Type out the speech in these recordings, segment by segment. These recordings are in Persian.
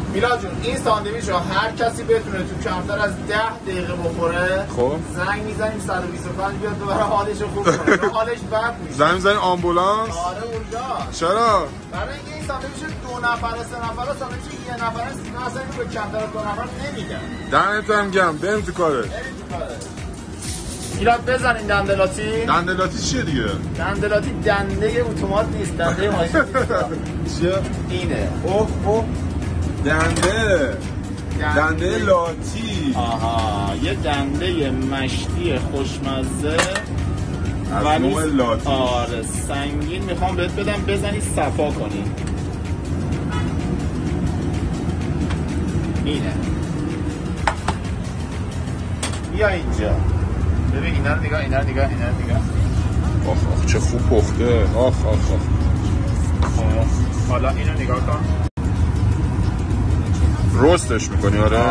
میلاد جون این ساندویچ رو هر کسی بتونه تو کمتر از 10 دقیقه بخوره خب زنگ میزنیم 125 بیاد دوباره حالش رو خوب کنه. حالش بد میشه. زنگ میزنیم آمبولانس؟ آره اونجا. چرا؟ برای اینکه این ساندویچ 2 نفره 3 نفره ساندویچ 1 نفره اصلا اینو به کمتر از 2 نفر نمیدن. دمت هم گرم. بریم تو کارش. میلاد بزنیم دندلاتی. دندلاتی چیه دیگه؟ دندلاتی دنده اتومات نیست، دنده ماشین چیه؟ اینه. اوه دنده لاتی. آها یه دنده مشتی خوشمزه از نوع لاتی. آره سنگین میخوام بهت بدم بزنی صفا کنی. اینه. بیا اینجا ببین اینا رو نگاه آخ چه خوب پخته. آخ حالا اینو نگاه کن. رستش میکنی؟ آره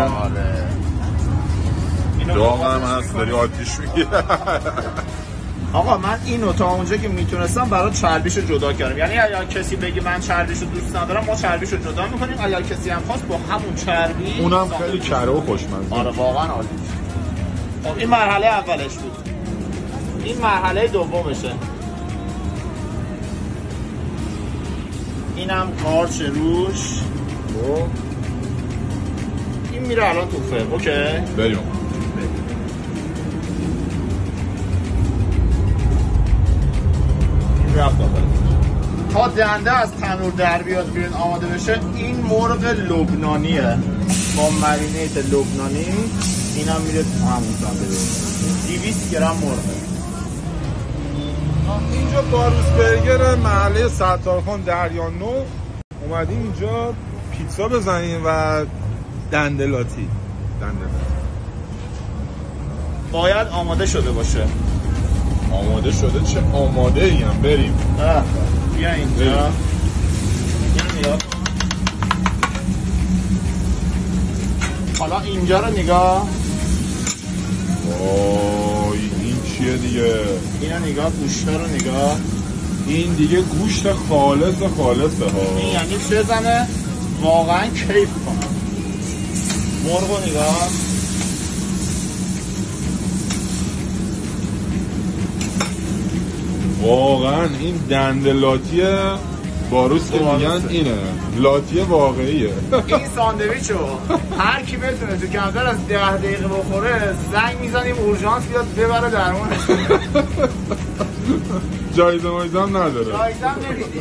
داغ هم هست داری آتیش میگی. آقا من اینو تا اونجا که میتونستم برای چربیشو جدا کردم. یعنی اگر کسی بگه من چربیشو دوست ندارم ما چربیشو جدا میکنیم. اگر کسی هم خواست با همون چربی اونم خیلی کره و خوشمزه. آره واقعا عالی. خب این مرحله اولش بود. این مرحله دومشه. اینم قارچ روش. این میره الان تو فرم. اوکی بریم. تا دنده از تنور در بیاد بیرون آماده بشه. این مرغ لبنانیه با مرینیت لبنانی. اینم میره تو همون ساندویچ. 200 گرم مرغه. اینجا باروس برگر محله ستارخان دریان نو. اومدیم اینجا پیتزا بزنیم و دندلاتی. باید آماده شده باشه. آماده شده؟ چه آماده ایم؟ بریم. بیا اینجا. این نگاه. حالا اینجا رو نگاه. وای این چیه دیگه؟ اینو نگاه. گوشت رو نگاه. این دیگه گوشت خالصه ها. این یعنی بزنه واقعا کیف کنه. مرغ رو نگاه. واقعا این دندلاتی باروس که میگن اینه لاتی واقعیه. این ساندویچو هر کی بتونه تو کمتر از 10 دقیقه بخوره زنگ میزنیم اورژانس بیاد ببره درمونش. جایزه هم نداره. جایزه هم نمیدی.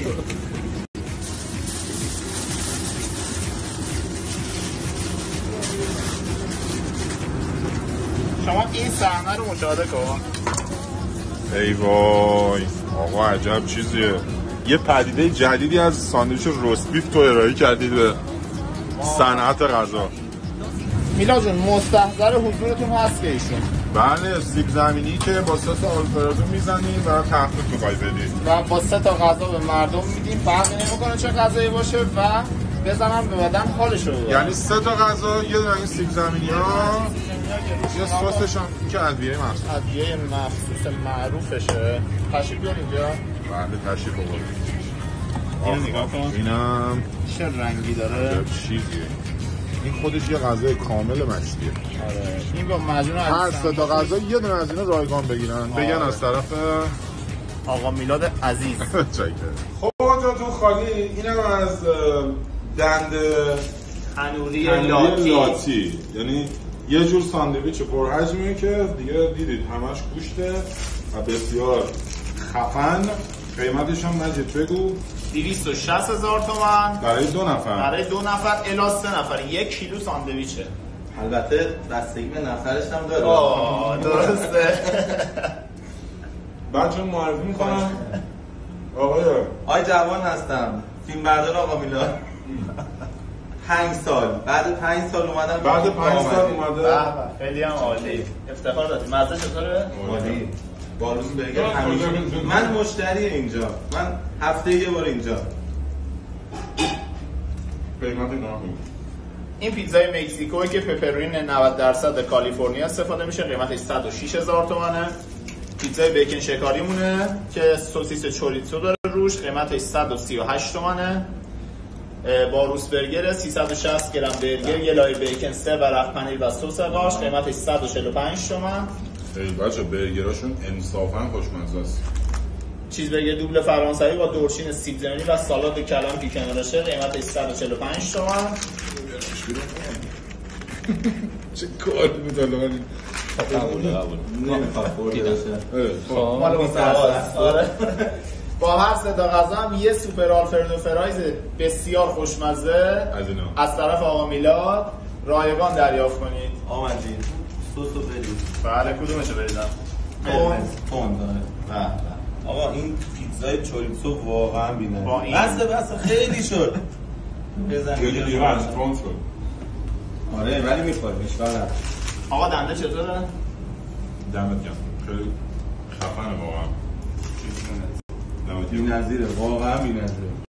شما این صحنه رو مشاهده کن. ای وای آقا عجب چیزیه. یه پدیده جدیدی از ساندویچ رست بیف تو ارائه کردید به صنعت غذا. میلاد جون مستحضر حضورتون هست که ایشون. بله سیب زمینی که با سس آلفردو میزنیم و تخفیف میخوای بدید و با 3 تا غذا به مردم میدیم. فرقی نمیکنه چه غذایی باشه و بزنم به بدن حالشو ببرن. یعنی 3 تا غذا یه دونه این سیب زمینی ها یه سسش هم که ادویه مخصوص معروفشه. تشریف بیار اینجا. بله تشریف آورید. اینو نگاه کن. اینم چه رنگی داره. چیزیه این خودش یه غذای کامل مشتیه. آره این با مجموعه هر 3 تا غذا یه دونه از اینا رایگان بگیرن. بگن از طرف آقا میلاد عزیز. چاکر. خب جاتون خالی. اینم از دند تنوری لاتی. یعنی یه جور ساندویچ پرحجمیه که دیگه دیدید همش گوشته و بسیار خفن. قیمتش هم مجید بگو. 260,000 تومان برای 2 نفر. برای 2 نفر الی 3 نفر 1 کیلو ساندویچه. البته بستگی به نفرش هم داره. درسته. بچه معرفی میکنم آقای جوان هستم، فیلم بردار آقا میلاد. 5 سال بعد 5 سال اومدم. بعد 5 سال اومده. خیلی هم عالی. افتخار دادیم. مزه چطوره؟ عالی. باروس برگر همیشه من مشتری اینجا. من هفته یه بار اینجا. قیمت نامه. این پیتزای مکزیکویی که پپرونی 90% کالیفرنیا استفاده میشه. قیمتش 106,000 تومانه. پیتزای بیکن شکاریمونه که سوسیس چوریزو داره روش. قیمتش 138 تومانه. با روس برگر 360 گرم برگر، یه لایه بیکن، 3 ورق پنیر و سس قاش، قیمتش 145 تومن. ای بچه برگراشون انصافا خوشمزه است. چیز برگر دوبل فرانسوی با دورشین سیب زمینی و سالاد کلم که کنارشه، قیمتش 145 تومن. چه کار بود الان؟ مال متوسط. با هر سه تا غذا هم یه سوپر آلفردو فرایز بسیار خوشمزه از طرف آقا میلاد رایگان دریافت کنید. آمدید سسو برید. بله کدومشو بریدم؟ تون داره. آقا این پیتزای چوریزو واقعا بی‌نظیره. با این بس خیلی شد. یه لیوان تون شد. آره ولی میخوریم اشکال نداره. آقا دنده چطوره؟ دمت گرم. خیلی خفنه واقعا. بی‌نظیره واقعا بی‌نظیره.